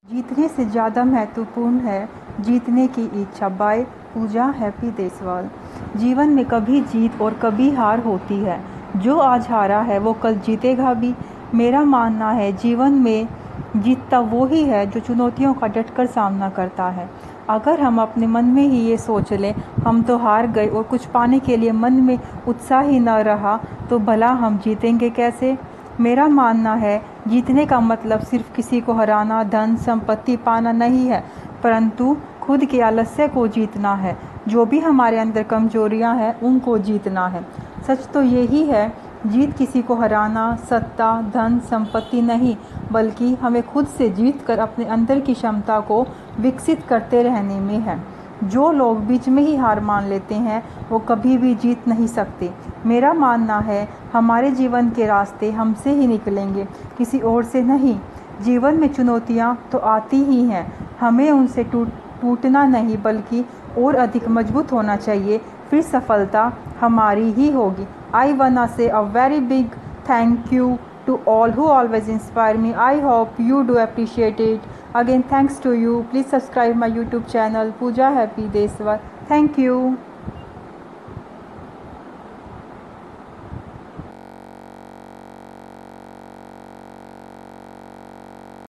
जीतने से ज़्यादा महत्वपूर्ण है जीतने की इच्छा। बाय पूजा हैप्पी देसवाल। जीवन में कभी जीत और कभी हार होती है। जो आज हारा है वो कल जीतेगा भी। मेरा मानना है जीवन में जीतता वो ही है जो चुनौतियों का डटकर सामना करता है। अगर हम अपने मन में ही ये सोच लें हम तो हार गए और कुछ पाने के लिए मन में उत्साह ही न रहा तो भला हम जीतेंगे कैसे। मेरा मानना है जीतने का मतलब सिर्फ किसी को हराना, धन संपत्ति पाना नहीं है, परंतु खुद के आलस्य को जीतना है। जो भी हमारे अंदर कमजोरियां हैं उनको जीतना है। सच तो यही है, जीत किसी को हराना सत्ता धन संपत्ति नहीं, बल्कि हमें खुद से जीत कर अपने अंदर की क्षमता को विकसित करते रहने में है। जो लोग बीच में ही हार मान लेते हैं वो कभी भी जीत नहीं सकते। मेरा मानना है हमारे जीवन के रास्ते हमसे ही निकलेंगे, किसी और से नहीं। जीवन में चुनौतियाँ तो आती ही हैं, हमें उनसे टूटना नहीं बल्कि और अधिक मजबूत होना चाहिए, फिर सफलता हमारी ही होगी। आई wanna say a very big thank you to all who always inspire me. I hope you do appreciate it. Again, thanks to you. Please subscribe my YouTube channel Pooja Happy Deswar. Thank you.